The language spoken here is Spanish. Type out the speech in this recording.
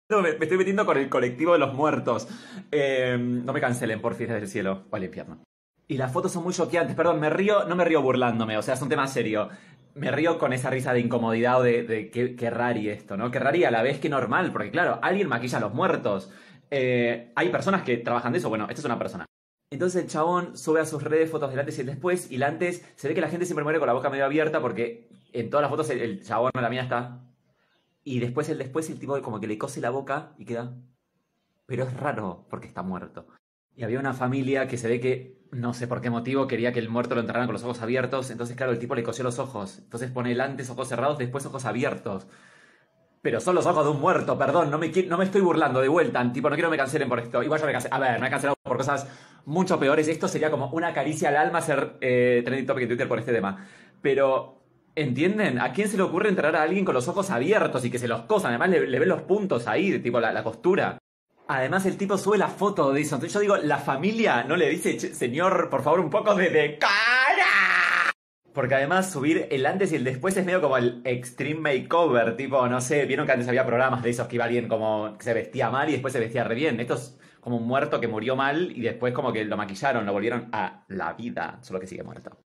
No, me estoy metiendo con el colectivo de los muertos. No me cancelen, por fin, desde el cielo o al infierno. Y las fotos son muy choqueantes, perdón, me río, no me río burlándome, o sea, es un tema serio. Me río con esa risa de incomodidad o de qué rari esto, ¿no? Qué rari a la vez que normal, porque claro, alguien maquilla a los muertos. Hay personas que trabajan de eso, bueno, esta es una persona. Entonces el chabón sube a sus redes fotos del antes y el después, y el antes se ve que la gente siempre muere con la boca medio abierta porque en todas las fotos el chabón o la mina está. Y después el después el tipo como que le cose la boca y queda. Pero es raro porque está muerto. Y había una familia que se ve que, no sé por qué motivo, quería que el muerto lo enterraran con los ojos abiertos. Entonces, claro, el tipo le cosió los ojos. Entonces pone el antes ojos cerrados, después ojos abiertos. Pero son los ojos de un muerto, perdón, no me estoy burlando de vuelta, tipo, no quiero que me cancelen por esto. Igual yo me cancelé. A ver, me he cancelado por cosas mucho peores. Esto sería como una caricia al alma ser trending topic en Twitter por este tema. Pero, ¿entienden? ¿A quién se le ocurre enterrar a alguien con los ojos abiertos y que se los cosan? Además, le ven los puntos ahí, tipo la costura. Además, el tipo sube la foto de eso. Entonces yo digo, la familia no le dice, señor, por favor, un poco de cara. Porque además subir el antes y el después es medio como el extreme makeover. Tipo, no sé, vieron que antes había programas de esos que iba alguien como que se vestía mal y después se vestía re bien. Esto es como un muerto que murió mal y después como que lo maquillaron, lo volvieron a la vida, solo que sigue muerto.